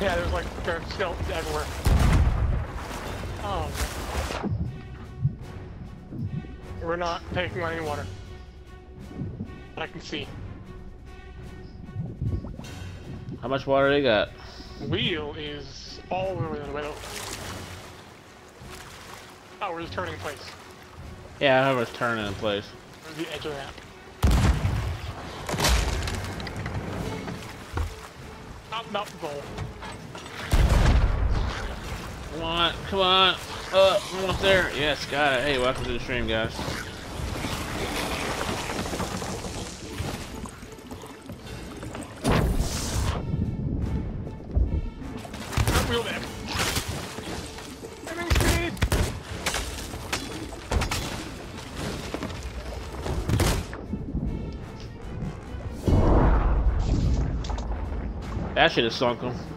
Yeah, there's skeletons everywhere. Oh, man. We're not taking any water. I can see. How much water they got? Wheel is all the way the way. Oh, we're just turning place. Yeah, I was turning in place. There's the edge of the map. Not the goal. Come on, come on. Almost there. Yes, got it. Hey, welcome to the stream, guys. Wheel back. Having speed. That should have sunk him.